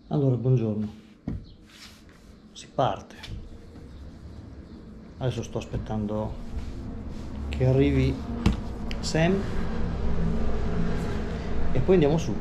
Allora, buongiorno. Si parte. Adesso sto aspettando che arrivi Sam e poi andiamo su.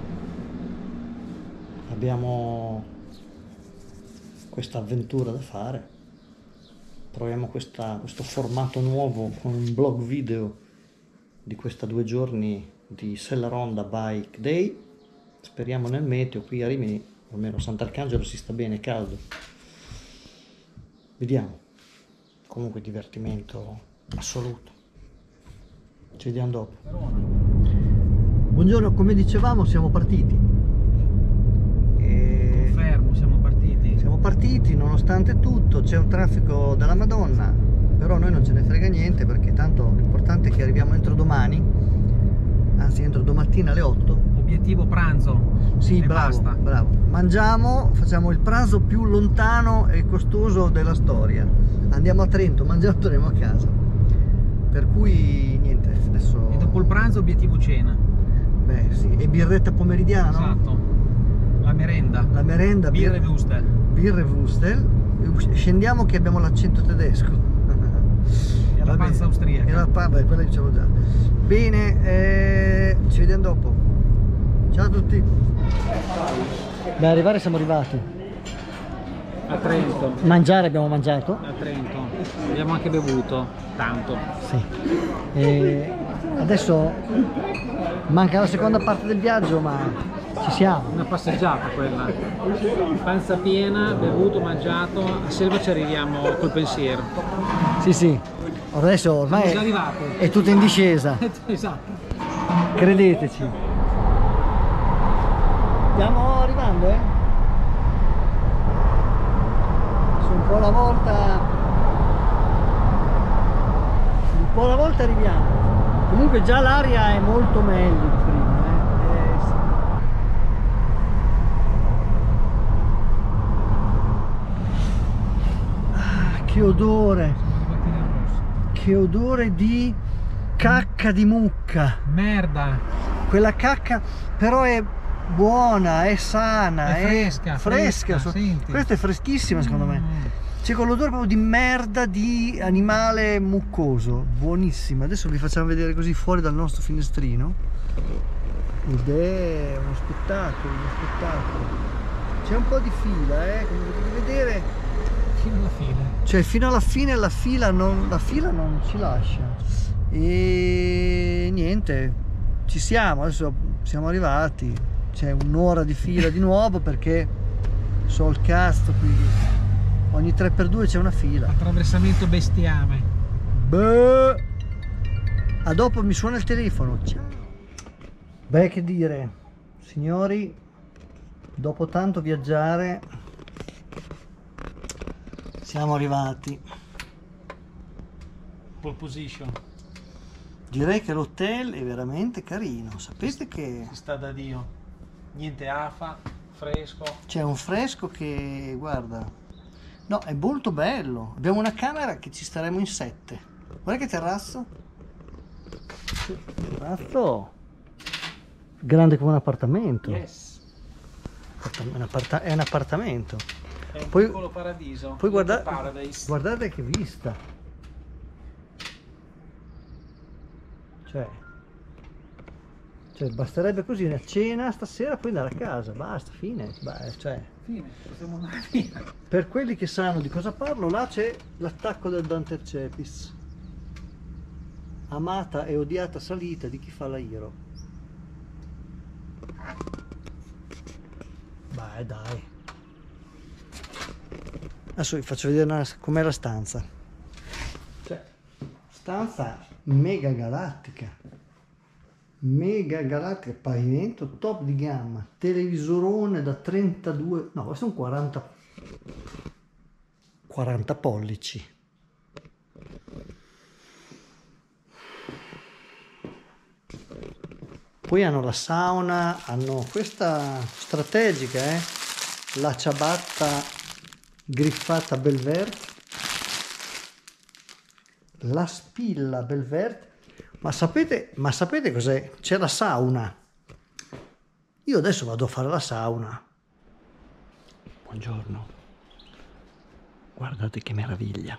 Abbiamo questa avventura da fare. Proviamo questo formato nuovo con un blog video di questa 2 giorni di Sellaronda Bike Day. Speriamo nel meteo qui a Rimini, almeno Sant'Arcangelo si sta bene, è caldo. Vediamo. Comunque divertimento assoluto. Ci vediamo dopo. Buongiorno, come dicevamo siamo partiti. Confermo, siamo partiti. Siamo partiti nonostante tutto, c'è un traffico della Madonna, però noi non ce ne frega niente perché tanto l'importante è che arriviamo entro domani, anzi entro domattina alle 8. Obiettivo pranzo. Sì, e bravo, basta. bravo. Mangiamo, facciamo il pranzo più lontano e costoso della storia. Andiamo a Trento, mangiamo, torniamo a casa. Per cui niente, adesso... E dopo il pranzo obiettivo cena. Beh sì, e birretta pomeridiana, no? Esatto. La merenda. La merenda, Birre e Wustel. birre Wustel. Scendiamo che abbiamo l'accento tedesco. E la panza austriaca. E la panza, quella dicevo già. Bene, ci vediamo dopo. Ciao a tutti. Beh, arrivare siamo arrivati. A Trento. Mangiare abbiamo mangiato. A Trento. Abbiamo anche bevuto. Tanto. Sì. E adesso manca la seconda parte del viaggio, ma ci siamo. Una passeggiata quella. Panza piena, bevuto, mangiato. A Selva ci arriviamo col pensiero. Sì, sì. Adesso ormai Siamo già arrivati. è tutto in discesa. Esatto. Credeteci. Stiamo arrivando, eh? Su un po' alla volta. Un po' alla volta arriviamo. Comunque già l'aria è molto meglio di prima, sì. Ah, che odore! Che odore di cacca di mucca! Merda. Quella cacca però è buona, è sana, È fresca, fresca, senti. Questa è freschissima secondo me. C'è quell'odore proprio di merda di animale muccoso, buonissima. Adesso vi facciamo vedere così fuori dal nostro finestrino ed è uno spettacolo, uno spettacolo. C'è un po' di fila, come potete vedere, Fino alla fine. cioè fino alla fine la fila non ci lascia. E niente, ci siamo, adesso siamo arrivati. C'è un'ora di fila di nuovo perché so il cazzo qui. Ogni 3x2 c'è una fila. Attraversamento bestiame. Beh, a dopo, mi suona il telefono. Ciao. Beh, che dire, signori, dopo tanto viaggiare siamo arrivati. Pole position. Direi che l'hotel è veramente carino. Sapete che Si sta da Dio. Niente afa, fresco. c'è un fresco che, guarda, no, è molto bello. Abbiamo una camera che ci staremo in 7. Guarda che terrazzo. Terrazzo grande come un appartamento. Yes. È un appartamento. È un Poi- piccolo paradiso. Poi Little Paradise. guardate che vista. Cioè basterebbe così una cena stasera, poi andare a casa, basta, fine. Cioè, Fine, possiamo andare via. per quelli che sanno di cosa parlo, là c'è l'attacco del Dantercepis. Amata e odiata salita di chi fa la Iro. Dai. Adesso vi faccio vedere com'è la stanza. Cioè, stanza mega galattica. Mega galattica, pavimento top di gamma, televisorone da 32, no, questo è un 40 pollici. Poi hanno la sauna, hanno questa strategica, la ciabatta griffata Belvert, la spilla Belvert. Ma sapete cos'è? C'è la sauna. Io adesso vado a fare la sauna. Buongiorno, guardate che meraviglia.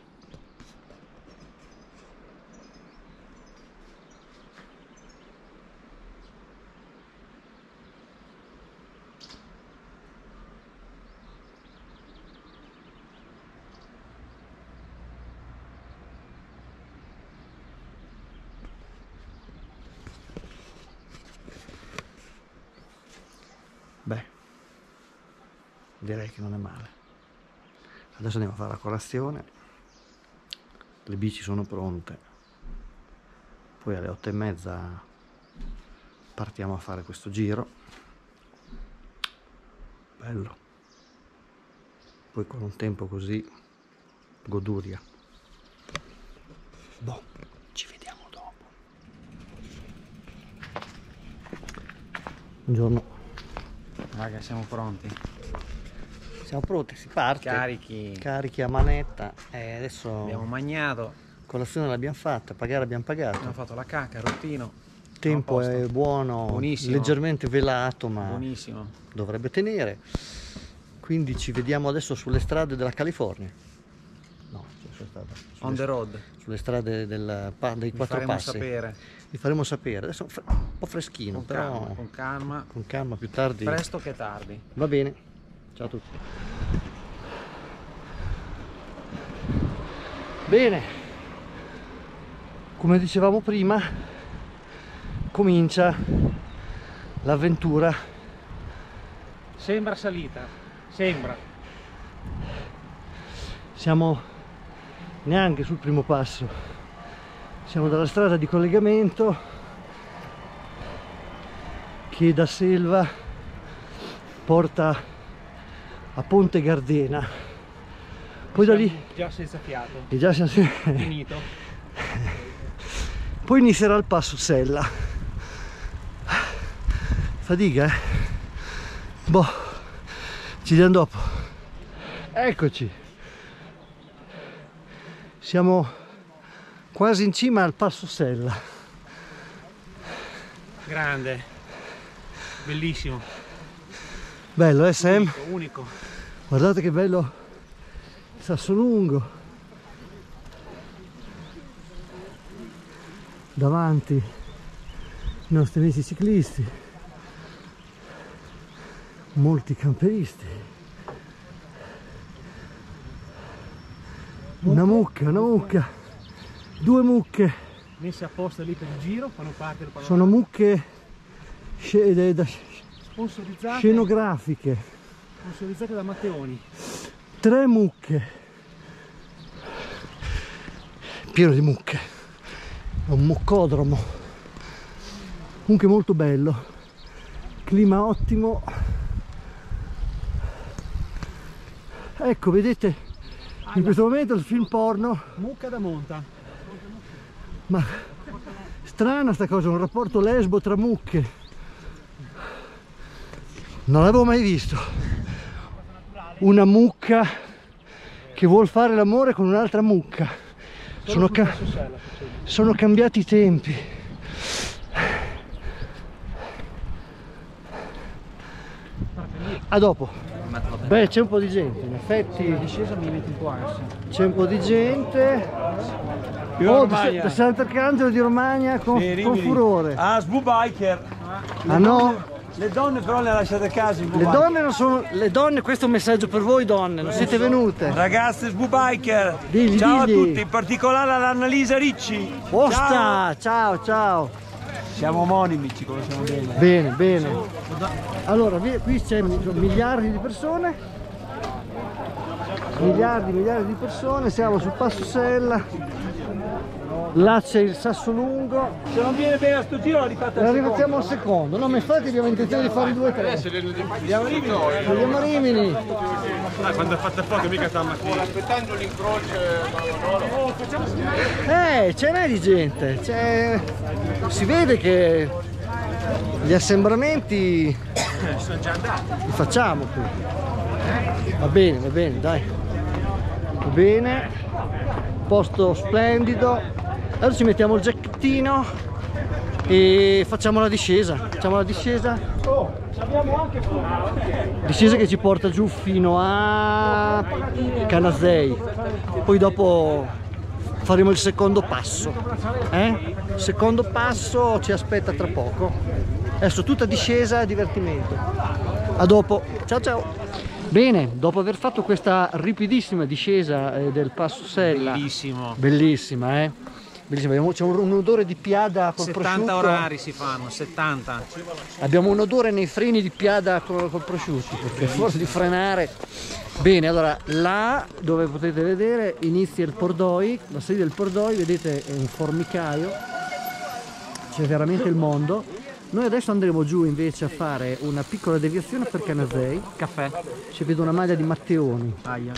Beh, direi che non è male. Adesso andiamo a fare la colazione, le bici sono pronte, poi alle 8:30 partiamo a fare questo giro. Bello. Poi con un tempo così, goduria. Boh, ci vediamo dopo. Buongiorno. Raga, siamo pronti. Siamo pronti, si parte. Carichi a manetta e adesso Abbiamo mangiato. colazione l'abbiamo fatta, pagare abbiamo pagato. Abbiamo fatto la cacca, routino. Il tempo è buono, buonissimo, leggermente velato, ma buonissimo. dovrebbe tenere. Quindi ci vediamo adesso sulle strade della California. No, On the road. sulle strade dei quattro passi. Sapere. Vi faremo sapere. Adesso è un po' freschino, però Con calma. con calma più tardi. Presto che tardi. Va bene. Ciao a tutti. Bene, come dicevamo prima, comincia l'avventura. Sembra salita. Sembra. Siamo neanche sul primo passo. Siamo dalla strada di collegamento che da Selva porta a Ponte Gardena. Poi da lì Già senza fiato. e già siamo Finito. Poi inizierà il passo Sella. Fatica, eh? Boh, ci vediamo dopo. Eccoci. Siamo quasi in cima al passo Sella. Grande. Bellissimo. Bello, Sam? Unico. Guardate che bello il Sassolungo. Davanti i nostri amici ciclisti, molti camperisti, una mucca, due mucche, Messe apposta lì per il giro, fanno parte del panorama. sono mucche Sponsorizzate. scenografiche, Sponsorizzate da Matteoni. 3 mucche, pieno di mucche, è un muccodromo, comunque molto bello, clima ottimo. Ecco, vedete in questo momento il film porno, Mucca da monta. ma strana sta cosa, un rapporto lesbo tra mucche, non l'avevo mai visto, una mucca che vuol fare l'amore con un'altra mucca. Sono cambiati i tempi. A dopo. Beh, c'è un po' di gente, in effetti La discesa mi mette un po' ansia. c'è un po' di gente. Da Sant'Arcangelo di Romagna con furore. Ah, Sbubiker. Ah no? Le donne però le lasciate a casa. Le donne non sono. Le donne, questo è un messaggio per voi donne, non siete venute. Ragazze Sbubiker. Digli, Ciao digli. a tutti, in particolare all'Annalisa Ricci. Posta! Ciao ciao! Siamo omonimi, ci conosciamo bene. Bene, bene. Allora, qui c'è miliardi di persone. Miliardi di persone, siamo sul passo Sella. Là c'è il Sassolungo. Se non viene bene a sto giro, la rifate La rifacciamo al secondo. No, ma infatti abbiamo intenzione di fare 2 o 3. Andiamo a Rimini. Andiamo a Rimini. Quando ha fatto poco mica sta mattina. Aspettando l'incrocio. Ce n'è di gente. Si vede che gli assembramenti Sono già andati. li facciamo qui. Va bene, dai. Va bene. Posto splendido. Adesso ci mettiamo il giacchettino e facciamo la discesa. Discesa che ci porta giù fino a Canazei. Poi dopo faremo il secondo passo. Il secondo passo ci aspetta tra poco. Adesso tutta discesa e divertimento. A dopo. Ciao ciao. Bene, dopo aver fatto questa ripidissima discesa del Passo Sella, Bellissimo. bellissima, bellissima. C'è un odore di piada col 70 prosciutto. orari si fanno, 70. Abbiamo un odore nei freni di piada col prosciutto, perché forse di frenare. Bene, allora là dove potete vedere inizia il Pordoi, la salita del Pordoi, vedete è un formicaio, c'è veramente il mondo. Noi adesso andremo giù invece a fare una piccola deviazione per Canazei. Caffè. Ci vedo una maglia di Matteoni. Aia.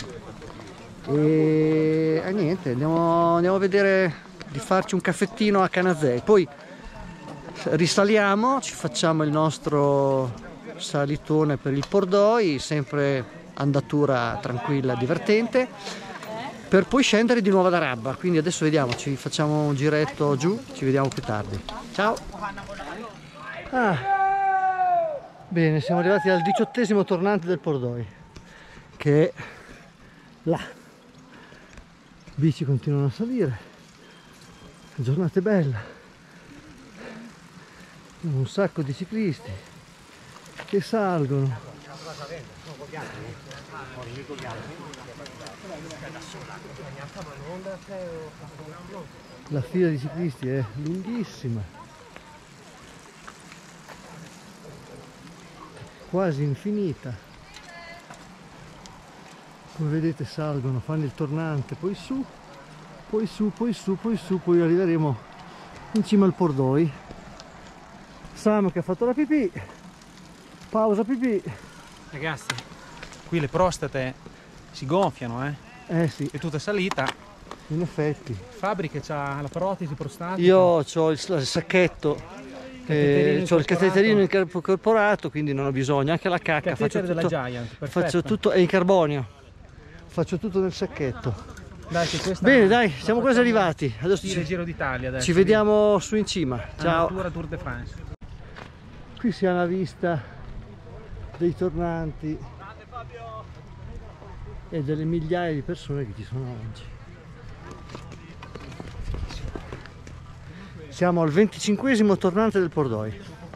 E niente, andiamo a vedere di farci un caffettino a Canazei. Poi risaliamo, ci facciamo il nostro salitone per il Pordoi, sempre andatura tranquilla, divertente, per poi scendere di nuovo ad Arabba. Quindi adesso vediamo, ci facciamo un giretto giù, ci vediamo più tardi. Ciao! Bene, siamo arrivati al 18° tornante del Pordoi, che è là. Bici continuano a salire, la giornata è bella, un sacco di ciclisti che salgono. La fila di ciclisti è lunghissima, quasi infinita. Come vedete salgono, fanno il tornante, poi su, poi su, poi su, poi su, poi arriveremo in cima al Pordoi. Sam che ha fatto la pipì, pausa pipì. Ragazzi, qui le prostate si gonfiano, Sì, è tutta salita. in effetti. Fabbrica c'ha la protesi prostatica. Io ho il sacchetto, ho il cateterino incorporato, quindi non ho bisogno, anche la cacca faccio della tutto, Giant, faccio tutto, è in carbonio, faccio tutto nel sacchetto. Dai, che questa Bene, dai, siamo quasi arrivati. Adesso il Giro d'Italia adesso. ci vediamo su in cima. Ciao. Tour de France. Qui si ha la vista dei tornanti e delle migliaia di persone che ci sono oggi. Siamo al 25° tornante del Pordoi.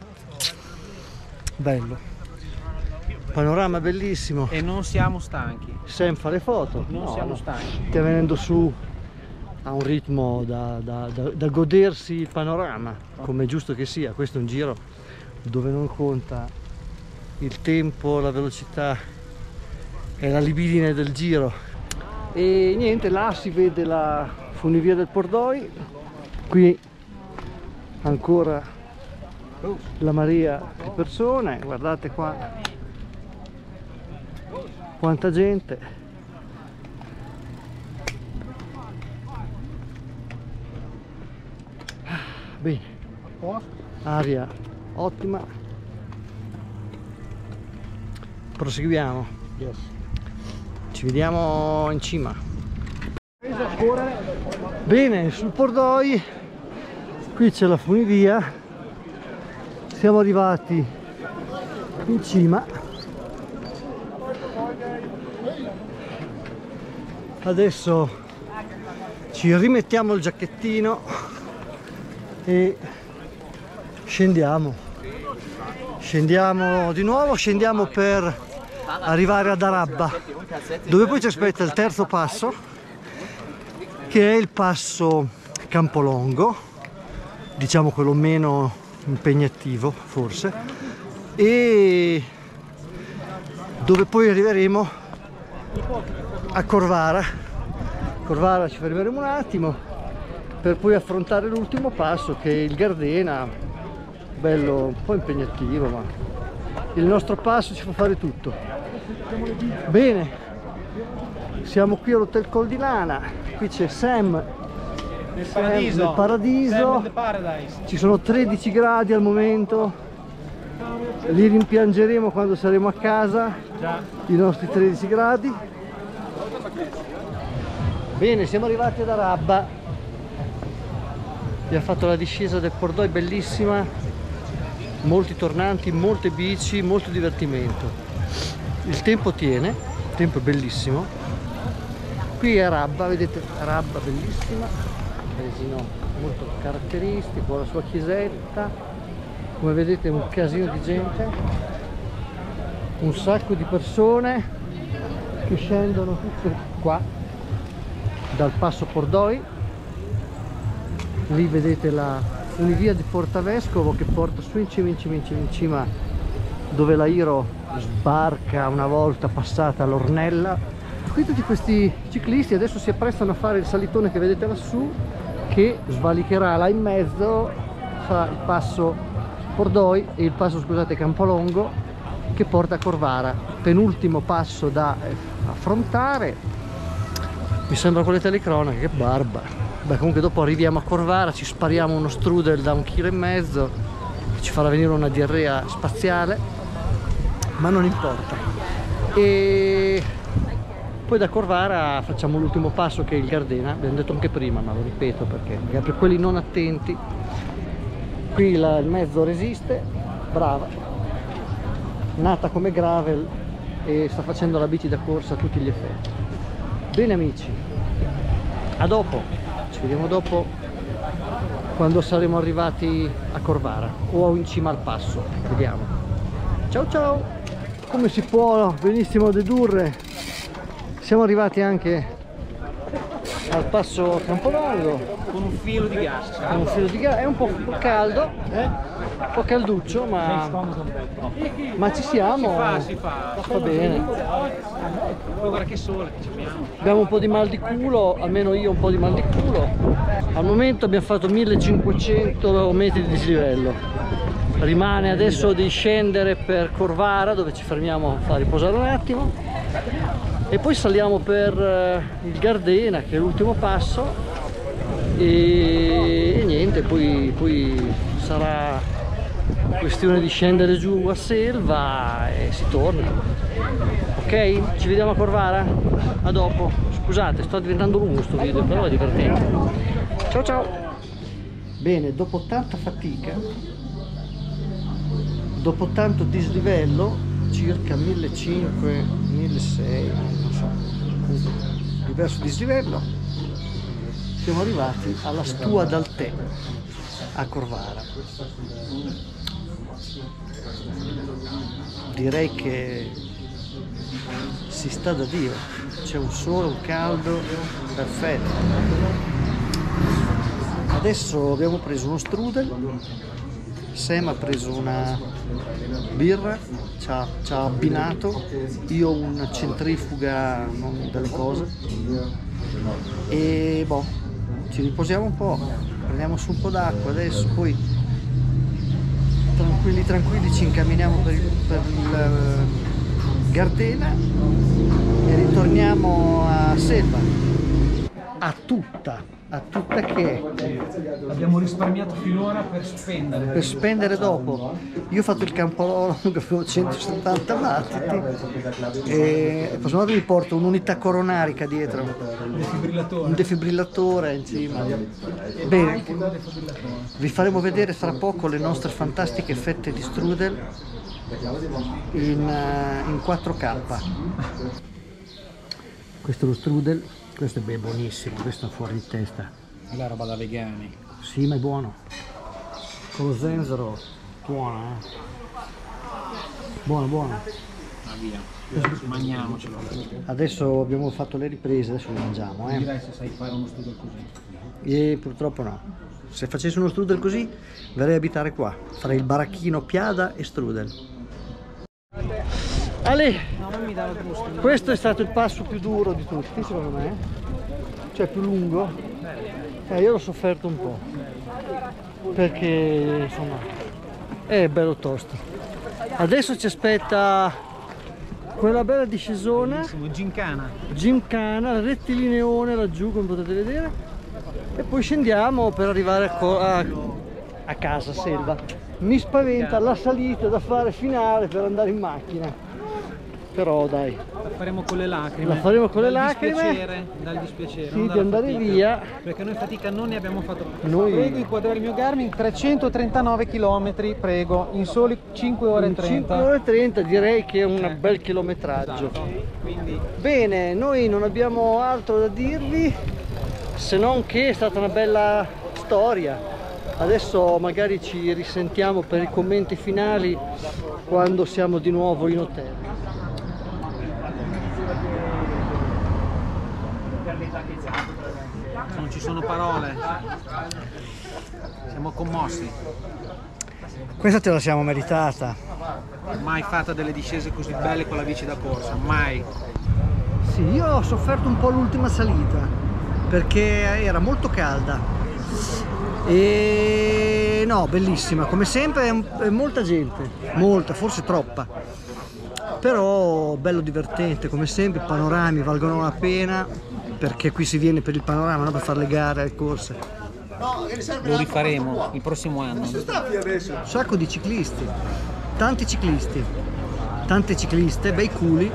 Bello. Panorama bellissimo. E non siamo stanchi. Sam fa le foto. Non siamo stanchi. Sta venendo su a un ritmo da godersi il panorama, come è giusto che sia. Questo è un giro dove non conta il tempo, la velocità e la libidine del giro. E niente, là si vede la funivia del Pordoi, qui ancora la marea di persone, guardate qua quanta gente. Bene, aria ottima, proseguiamo. Ci vediamo in cima. Bene, sul Pordoi qui c'è la funivia, siamo arrivati in cima. Adesso ci rimettiamo il giacchettino e scendiamo di nuovo, scendiamo per arrivare ad Arabba, dove poi ci aspetta il terzo passo, che è il passo Campolongo, diciamo quello meno impegnativo forse, e dove poi arriveremo a Corvara. Ci fermeremo un attimo per poi affrontare l'ultimo passo, che è il Gardena, bello, un po' impegnativo, ma il nostro passo ci fa fare tutto. Bene, siamo qui all'Hotel Col di Lana, qui c'è Sam nel paradiso. Ci sono 13 gradi al momento, li rimpiangeremo quando saremo a casa, i nostri 13 gradi. Bene, siamo arrivati ad Arabba. abbiamo fatto la discesa del Pordoi bellissima, molti tornanti, molte bici, molto divertimento. Il tempo tiene, il tempo è bellissimo. Qui è Rabba, vedete, Rabba bellissima, paesino molto caratteristico, con la sua chiesetta, come vedete un casino di gente, un sacco di persone che scendono tutte qua dal passo Pordoi. Lì vedete la funivia di Portavescovo che porta su in cima dove la Iro sbarca una volta passata l'Ornella. Qui tutti questi ciclisti adesso si apprestano a fare il salitone che vedete lassù, che svalicherà là in mezzo, fa il passo Pordoi e il passo, scusate, Campolongo, che porta a Corvara, penultimo passo da affrontare. Mi sembra con le telecronache, che barba. Beh, comunque dopo arriviamo a Corvara, ci spariamo uno strudel da 1,5 kg che ci farà venire una diarrea spaziale, ma non importa. E poi da Corvara facciamo l'ultimo passo, che è il Gardena. Abbiamo detto anche prima, ma lo ripeto perché per quelli non attenti, qui il mezzo resiste, brava, nata come gravel e sta facendo la bici da corsa a tutti gli effetti. Bene amici, a dopo. Ci vediamo dopo, quando saremo arrivati a Corvara o in cima al passo, vediamo. Ciao ciao! Come si può benissimo dedurre, siamo arrivati anche al passo Campolongo Con un filo di gas. con un filo di gas. È un po' caldo, un po' calduccio, ma ci siamo. Si fa. Va bene. Poi guarda che sole che abbiamo. Abbiamo un po' di mal di culo, almeno io ho un po' di mal di culo. Al momento abbiamo fatto 1500 metri di dislivello. Rimane adesso di scendere per Corvara, dove ci fermiamo a riposare un attimo, e poi saliamo per il Gardena, che è l'ultimo passo, e niente, poi sarà questione di scendere giù a Selva e si torna. Ok? Ci vediamo a Corvara? A dopo. Scusate, sto diventando lungo sto video, però è divertente. Ciao ciao! Bene, dopo tanta fatica, dopo tanto dislivello, circa 1500, 1600, non so, diverso dislivello, siamo arrivati alla Stua dal Tè a Corvara. Direi che si sta da Dio, c'è un sole, un caldo perfetto. Adesso abbiamo preso uno strudel, Sam ha preso una birra, ci ha abbinato, io una centrifuga, non delle cose, e boh, ci riposiamo un po', prendiamo su un po' d'acqua adesso, poi tranquilli ci incamminiamo per il Gardena e ritorniamo a Selva, a tutta che Abbiamo risparmiato finora per spendere dopo. Io ho fatto il Campolongo che avevo 170 battiti e il prossimo mi porto un'unità coronarica dietro, un defibrillatore in cima. Bene, vi faremo vedere fra poco le nostre fantastiche fette di strudel in 4K. Questo è lo strudel. Questo è buonissimo, questo è fuori di testa. È la roba da vegani. Sì, ma è buono. Con lo zenzero, buono, Buono. Ah, via. Mangiamocelo. Adesso abbiamo fatto le riprese, adesso lo mangiamo, Direi se sai fare uno strudel così. E purtroppo no. Se facessi uno strudel così, verrei a abitare qua. Farei il baracchino Piada e strudel. Ale! Questo è stato il passo più duro di tutti, secondo me, cioè più lungo. Io l'ho sofferto un po', perché insomma è bello tosto. Adesso ci aspetta quella bella discesona, Gincana, rettilineone laggiù, come potete vedere, e poi scendiamo per arrivare a casa, Selva. Mi spaventa la salita da fare finale per andare in macchina. però dai, La faremo con le lacrime. La faremo con le lacrime. Dal dispiacere, sì, non di dalla andare fatica. via. Perché noi fatica non ne abbiamo fatto. Noi- Prego inquadrare il mio Garmin, 339 km, prego, in soli 5 ore e 30. 5 ore e 30 direi che è un bel chilometraggio. Esatto. Quindi Bene, noi non abbiamo altro da dirvi se non che è stata una bella storia. Adesso magari ci risentiamo per i commenti finali quando siamo di nuovo in hotel. non ci sono parole. Siamo commossi. Questa te la siamo meritata. Mai fatta delle discese così belle con la bici da corsa, mai. Sì, io ho sofferto un po' l'ultima salita perché era molto calda. E no, bellissima, come sempre è molta gente, molta, forse troppa, però bello divertente come sempre, i panorami valgono la pena perché qui si viene per il panorama, non per fare le gare, le corse. Lo rifaremo il prossimo anno. Un sacco di ciclisti, tanti ciclisti, tante cicliste, bei culi,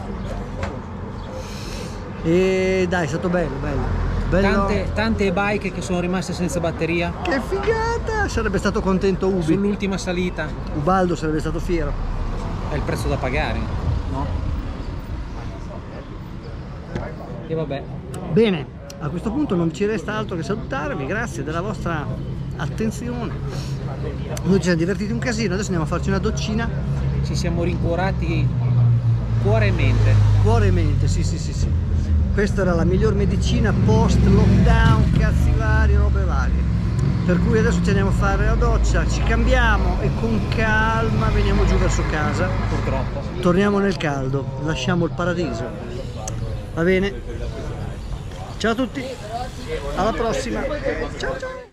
e dai, è stato bello, bello. Bello. Tante bike che sono rimaste senza batteria Che figata! Sarebbe stato contento Ubi. sull'ultima salita. Ubaldo sarebbe stato fiero. È il prezzo da pagare, no? E vabbè. Bene, a questo punto non ci resta altro che salutarvi, grazie della vostra attenzione. Noi ci siamo divertiti un casino, adesso andiamo a farci una doccina. Ci siamo rincuorati cuore e mente. Cuore e mente, sì sì sì sì. Questa era la miglior medicina post lockdown, cazzi vari, robe varie. Per cui adesso ci andiamo a fare la doccia, ci cambiamo e con calma veniamo giù verso casa. Purtroppo. Torniamo nel caldo, lasciamo il paradiso. Va bene? Ciao a tutti, alla prossima. Ciao ciao.